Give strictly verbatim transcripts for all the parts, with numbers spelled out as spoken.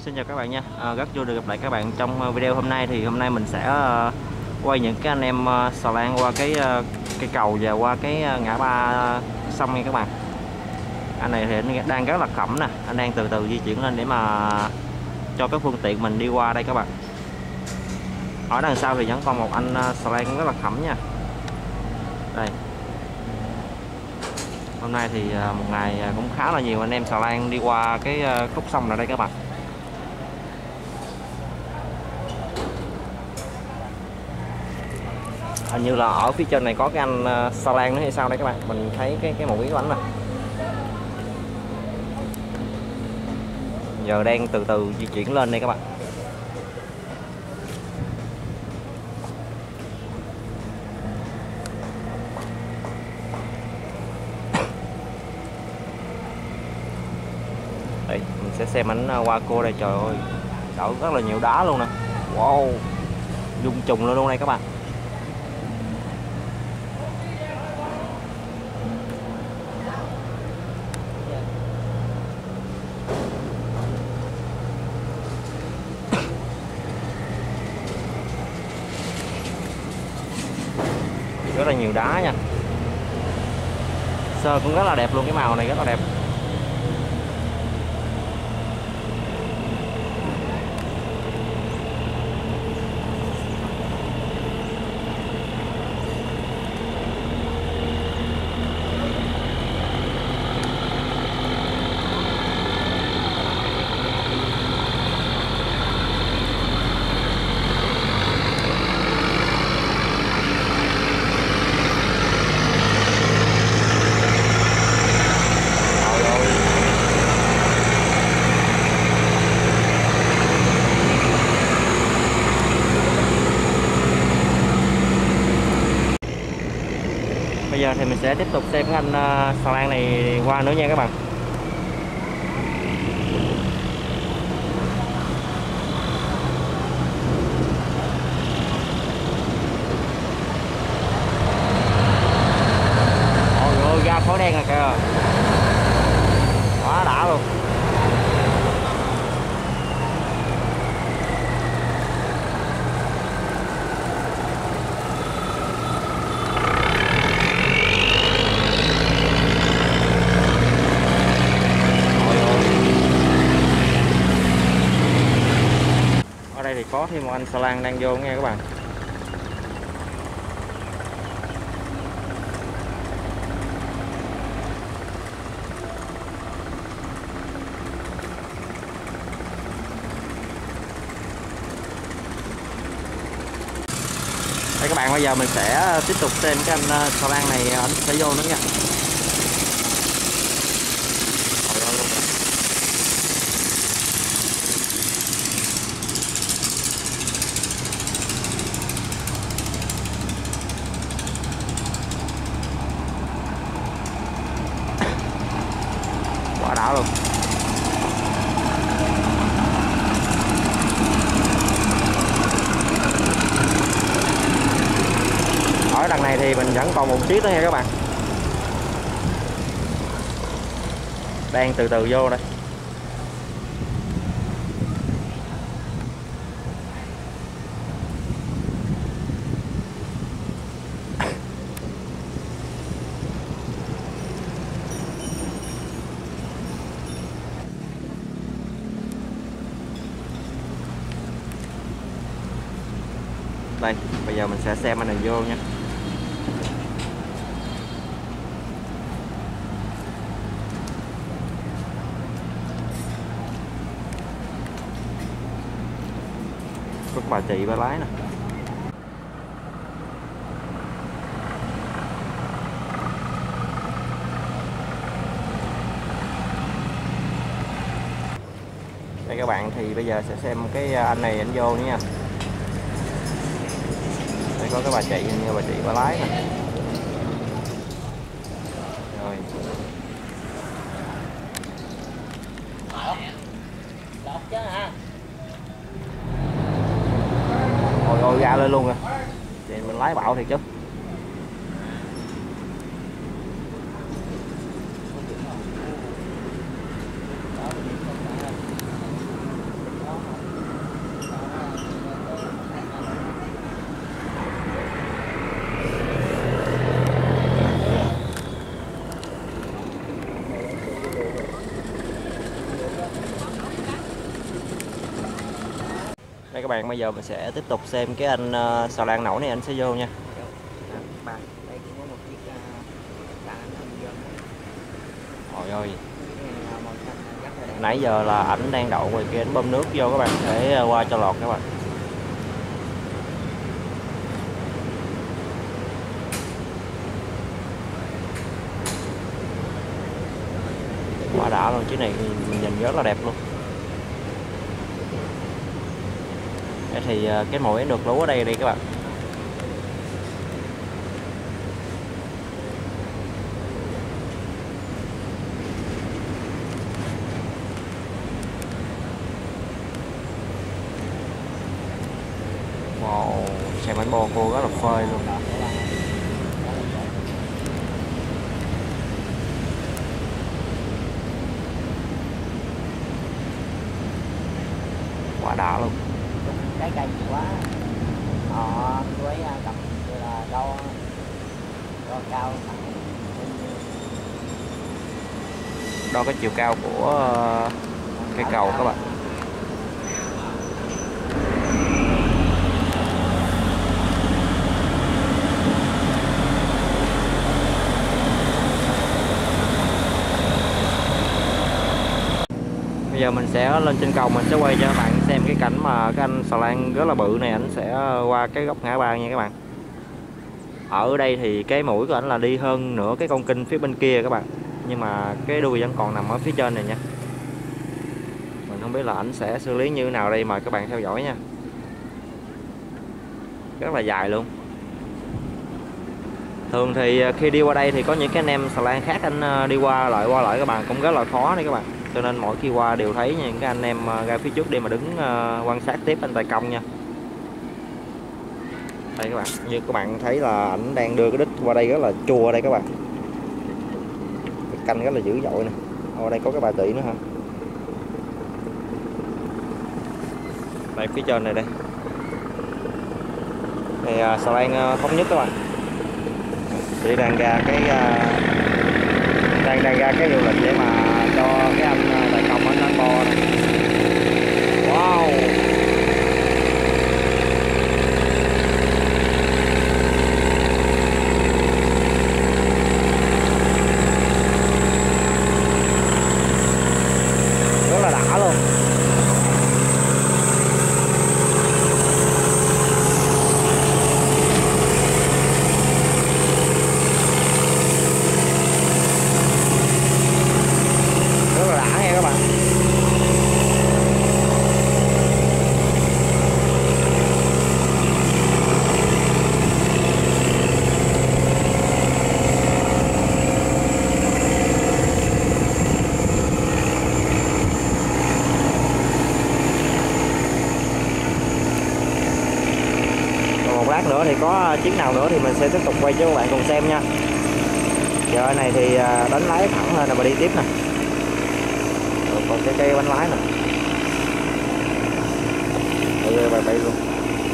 Xin chào các bạn nha, à, rất vui được gặp lại các bạn trong video hôm nay. Thì hôm nay mình sẽ uh, quay những cái anh em uh, xà lan qua cái uh, cây cầu và qua cái uh, ngã ba uh, sông nha các bạn. Anh này thì đang rất là khẩm nè, anh đang từ từ di chuyển lên để mà cho các phương tiện mình đi qua đây các bạn. Ở đằng sau thì vẫn còn một anh uh, xà lan rất là khẩm nha. Đây. Hôm nay thì uh, một ngày cũng khá là nhiều anh em xà lan đi qua cái uh, khúc sông này đây các bạn. Hình như là ở phía trên này có cái anh uh, xà lan nữa hay sao đây các bạn. Mình thấy cái cái một cái bánh này giờ đang từ từ di chuyển lên đây các bạn. Đây mình sẽ xem ảnh qua cô đây. Trời ơi, đổ rất là nhiều đá luôn nè. Wow, dung trùng luôn luôn đây các bạn. Rất là nhiều đá nha. Sơ cũng rất là đẹp luôn, cái màu này rất là đẹp. Bây giờ thì mình sẽ tiếp tục xem cái anh uh, xà lan này qua nữa nha các bạn. Ôi ôi, ra khói đen rồi kìa. Quá đã luôn. Thì có thêm một anh xà lan đang vô nghe các bạn. Đây các bạn, bây giờ mình sẽ tiếp tục xem cái anh xà lan này anh sẽ vô nữa nha. Quá đã luôn. Ở đằng này thì mình vẫn còn một chiếc nữa nha các bạn. Đang từ từ vô đây. Đây, bây giờ mình sẽ xem anh này vô nha. Có bà chị bà lái nè. Đây các bạn, thì bây giờ sẽ xem cái anh này anh vô nữa nha. Đây có cái bà chị, như bà chị bà lái nè. Rồi. Ôi ôi, ra lên luôn rồi. Thì mình lái bạo thiệt chứ. Đây các bạn, bây giờ mình sẽ tiếp tục xem cái anh uh, xà lan nổi này anh sẽ vô nha. Bạn, đây cũng có một chiếc uh, đàn anh vô. Ôi ơi, Màu xanh rất là đẹp. nãy giờ là ảnh đang đậu ngoài kia, ảnh bơm nước vô các bạn để uh, qua cho lọt các bạn. Quá đã luôn, chiếc này nhìn rất là đẹp luôn. Đây thì uh, cái mũi được lú ở đây đi các bạn. Wow, xe bánh bô cô rất là phơi luôn. Quá đã luôn. Cái cây quá. Họ với cầm là đo đo cao Đo cái chiều cao của uh, cây cầu các bạn. Bây giờ mình sẽ lên trên cầu, mình sẽ quay cho các bạn xem cái cảnh mà cái anh xà lan rất là bự này ảnh sẽ qua cái góc ngã ba nha các bạn. Ở đây thì cái mũi của ảnh là đi hơn nửa cái con kênh phía bên kia các bạn, nhưng mà cái đuôi vẫn còn nằm ở phía trên này nha. Mình không biết là ảnh sẽ xử lý như thế nào đây, mà các bạn theo dõi nha. Rất là dài luôn. Thường thì khi đi qua đây thì có những cái anh em xà lan khác anh đi qua lại qua lại các bạn cũng rất là khó đấy các bạn. Cho nên mỗi khi qua đều thấy những cái anh em ra phía trước để mà đứng quan sát tiếp anh tài công nha. Đây các bạn, như các bạn thấy là ảnh đang đưa cái đít qua đây rất là chua đây các bạn. Cái canh rất là dữ dội nè. Ở đây có cái bà tỷ nữa hả? Đây phía trên này đây. Đây xà lan thống nhất các bạn. Thì đang ra cái đang đang ra cái hiệu lệnh để mà cho cái anh tài công anh anh bo này. Wow, rất là đã luôn. Rất là đã nha các bạn. Một lát nữa thì có chiếc nào nữa thì mình sẽ tiếp tục quay cho các bạn cùng xem nha. Giờ này thì đánh lái thẳng lên là mà đi tiếp nè. Rồi còn cái cây bánh lái nè. Đây bay bay luôn.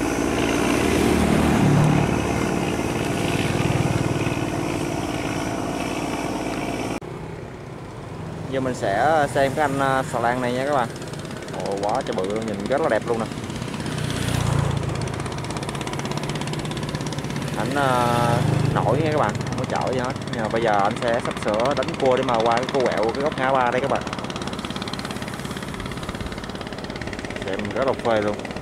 Giờ mình sẽ xem cái anh xà lan này nha các bạn. Ồ, quá trời bự luôn, nhìn rất là đẹp luôn nè. Ảnh uh, nổi nha các bạn, không có chở gì hết. Nhưng mà bây giờ anh sẽ sắp sửa đánh cua để mà qua cái cô quẹo cái góc ngã ba đây các bạn. Xem rất là phê luôn.